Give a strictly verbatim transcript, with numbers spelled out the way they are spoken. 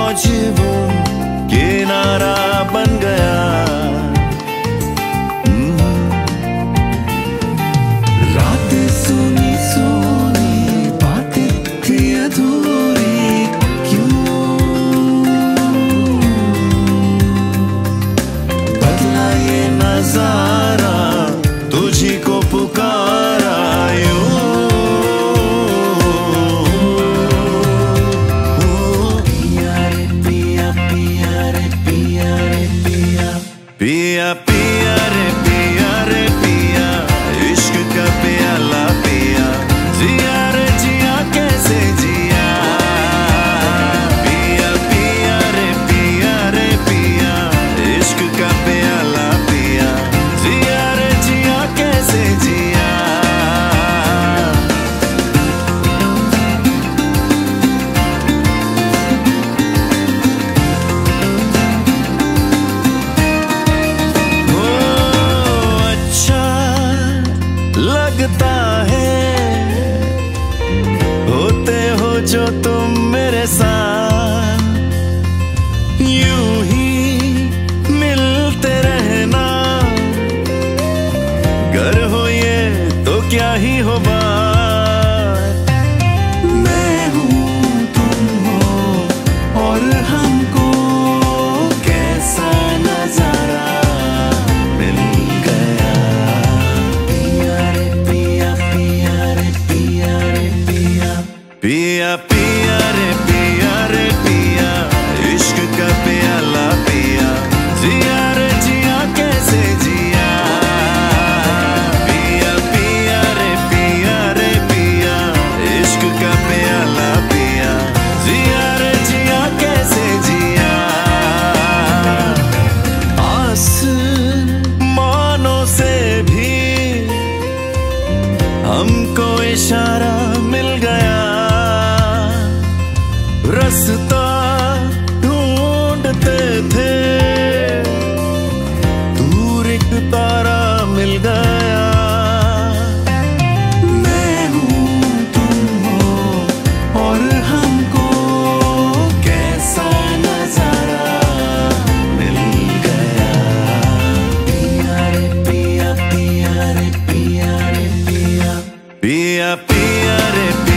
आज वो किनारा बन गया। रात सुनी सोनी बातें थी अधूरी, क्यों बदला ये नजारा, तुझी को पुकारा यूं। पिया पिया रे पिया रे पिया, इश्क का प्याला पिया, जिया रे जिया कैसे जिया। पिया पिया रे पिया रे पिया, इश्क का प्याला पिया, जिया रे जिया कैसे जिया। लगता है होते हो जो तुम मेरे साथ, यूं ही मिलते रहना। गर हो ये तो क्या ही हो बात, मैं हूँ तुम हो और हमको कैसा नजारा मिल गया। पिया पिया रे पिया रे पिया, इश्क का प्याला पिया, जिया रे जिया कैसे जिया। पिया पिया रे पिया रे पिया, इश्क का प्याला पिया, जिया रे जिया कैसे जिया। आसमानों से भी हमको इशारा मिल गया, रास्ता ढूंढते थे, दूर एक तारा मिल गया। मैं हूँ तुम हो और हमको कैसा नजारा मिल गया। पिया रे पिया पिया रे पिया रे पिया, पिया पिया रे